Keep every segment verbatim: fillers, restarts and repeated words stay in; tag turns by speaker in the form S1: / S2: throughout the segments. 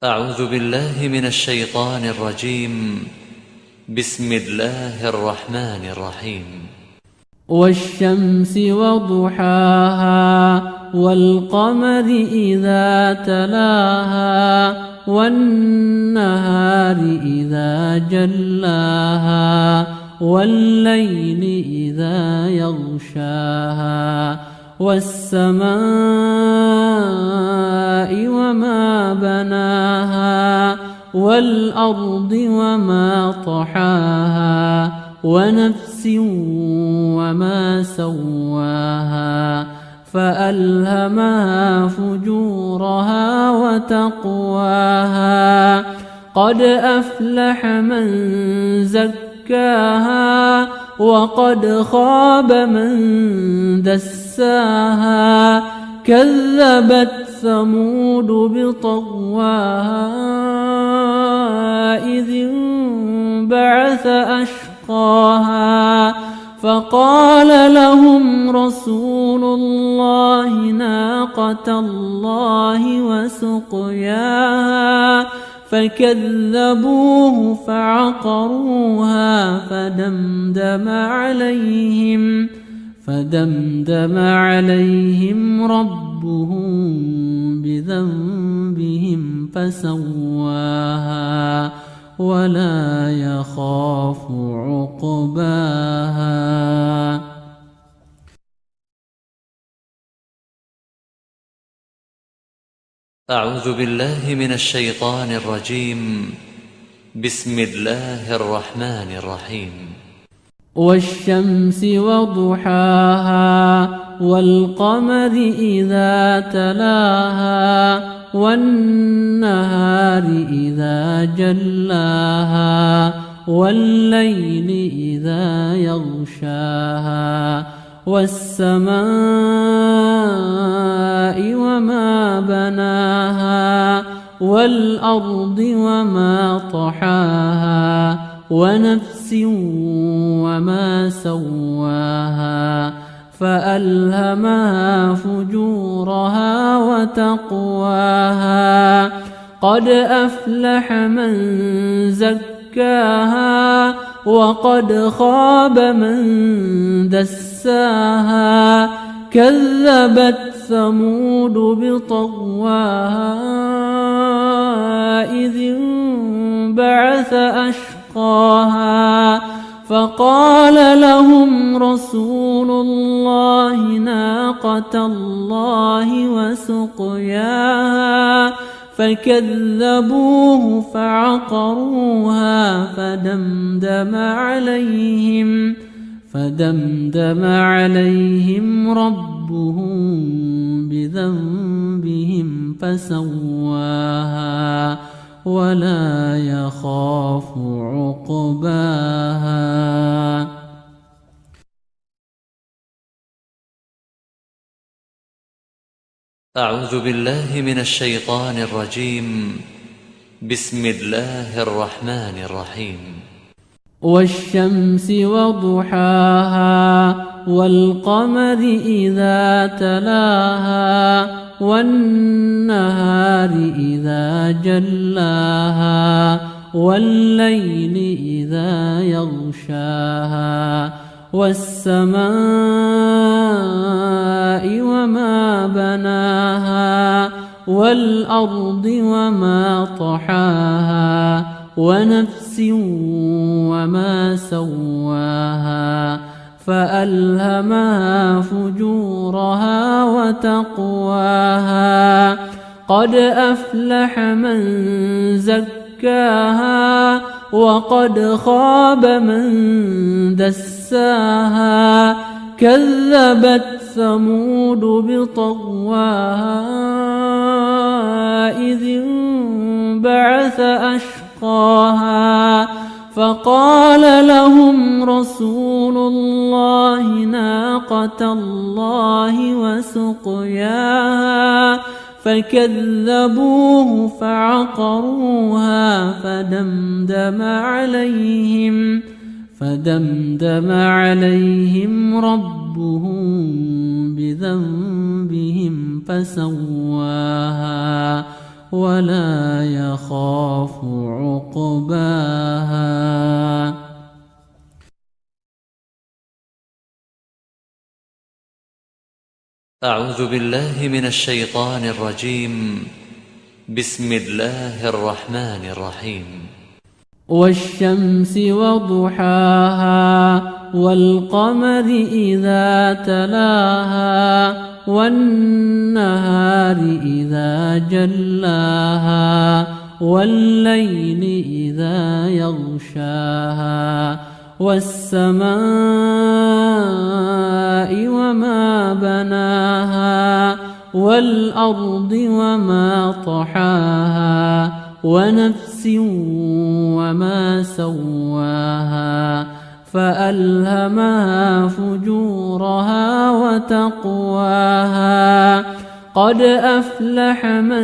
S1: أعوذ بالله من الشيطان الرجيم. بسم الله الرحمن الرحيم.
S2: والشمس وضحاها والقمر إذا تلاها والنهار إذا جلاها والليل إذا يغشاها والسماء وما بناها والأرض وما طحاها ونفس وما سواها فألهمها فجورها وتقواها قد أفلح من زكاها وقد خاب من دساها كذبت ثمود بطغواها إذ انبعث أشقاها فقال لهم رسول الله ناقة الله وسقياها فكذبوه فعقروها فدمدم عليهم فدمدم عليهم ربهم بذنبهم فسواها ولا يخاف عقباها.
S1: أعوذ بالله من الشيطان الرجيم. بسم الله الرحمن الرحيم.
S2: والشمس وضحاها والقمر إذا تلاها والنهار إذا جلاها والليل إذا يغشاها والسماء وما بناها والأرض وما طحاها ونفس وما سواها فألهمها فجورها وتقواها قد أفلح من زكاها وقد خاب من دساها كذبت ثمود بطغواها إذ انبعث أشقاها فقال لهم رسول الله ناقة الله وسقياها فكذبوه فعقروها فدمدم عليهم فدمدم عليهم ربهم بذنبهم فسواها ولا يخاف عقباها.
S1: أعوذ بالله من الشيطان الرجيم. بسم الله الرحمن الرحيم.
S2: والشمس وضحاها والقمر إذا تلاها والنهار إذا جلاها والليل إذا يغشاها والسماء وما بناها والأرض وما طحاها ونفس وما سواها فألهمها فجورها وتقواها قد أفلح من زكاها وقد خاب من دساها كذبت ثمود بطغواها إذ انبعث أشقاها فقال لهم رسول الله ناقة الله وسقياها فكذبوه فعقروها فدمدم عليهم فدمدم عليهم ربهم بذنبهم فسواها ولا يخاف عقباها.
S1: أعوذ بالله من الشيطان الرجيم. بسم الله الرحمن الرحيم.
S2: والشمس وضحاها والقمر إذا تلاها والنهار إذا جلاها والليل إذا يغشاها والسماء وما بناها والأرض وما طحاها ونفس وما سواها فألهمها فجورها وتقواها. قد أفلح من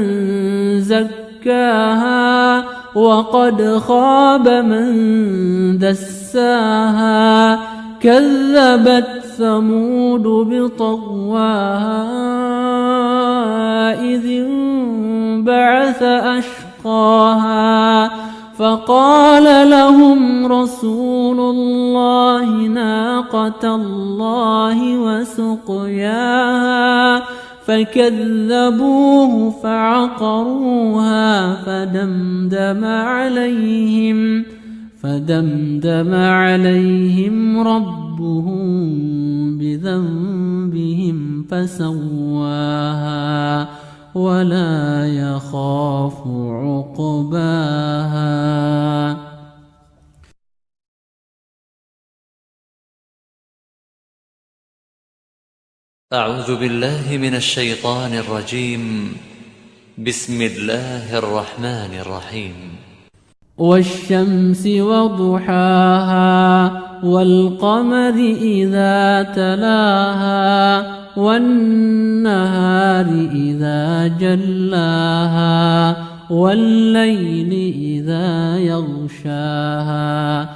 S2: زكاها وقد خاب من دساها. كذبت ثمود بطغواها إذ انبعث أشقاها فقال لهم رسول الله ناقة الله وسقياها فكذبوه فعقروها فدمدم عليهم فدمدم عليهم ربهم بذنبهم فسواها ولا يخاف عقباها.
S1: أعوذ بالله من الشيطان الرجيم. بسم الله الرحمن الرحيم.
S2: والشمس وضحاها والقمر إذا تلاها والنهار إذا جلاها والليل إذا يغشاها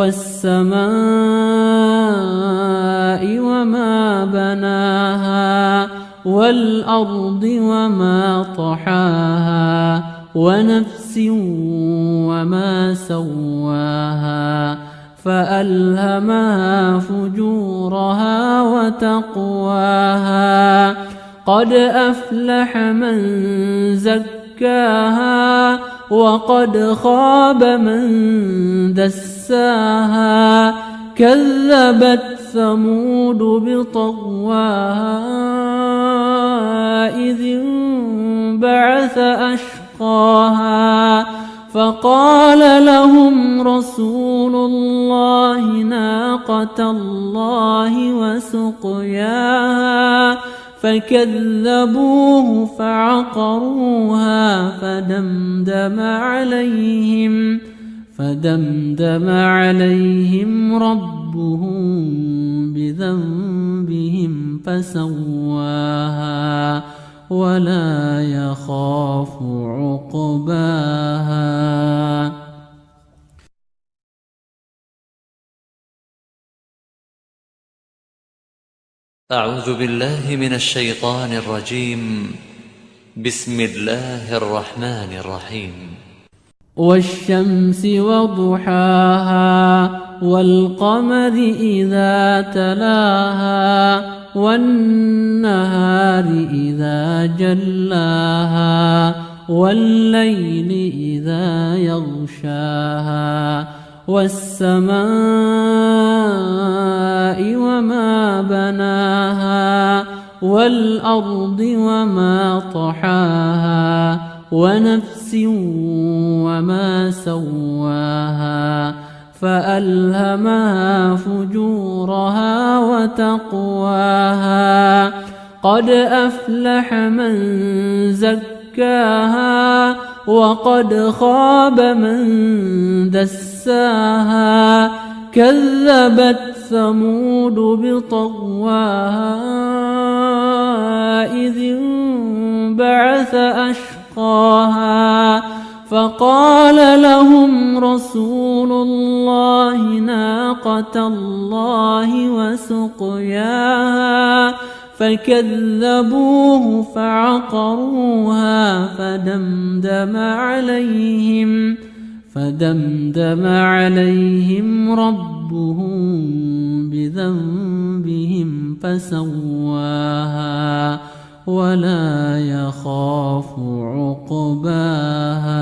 S2: والسماء وما بناها والأرض وما طحاها ونفس وما سواها فألهمها فجورها وتقواها. قد أفلح من زكاها وقد خاب من دساها. كذبت ثمود بطغواها إذ انبعث أشقاها فقال لهم رسول الله ناقة الله وسقياها فكذبوه فعقروها فدمدم عليهم فدمدم عليهم ربهم بذنبهم فسواها ولا يخاف عقباها.
S1: أعوذ بالله من الشيطان الرجيم. بسم الله الرحمن الرحيم.
S2: والشمس وضحاها والقمر إذا تلاها والنهار إذا جلاها والليل إذا يغشاها والسماء وما بناها والأرض وما طحاها ونفس وما سواها فألهمها فجورها وتقواها. قد أفلح من زكاها وقد خاب من دساها. كذبت ثمود بطغواها إذ انبعث أشقاها فقال لهم رسول الله ناقة الله وسقياها فكذبوه فعقروها فدمدم عليهم فدمدم عليهم ربهم بذنبهم فسواها ولا يخاف عقباها.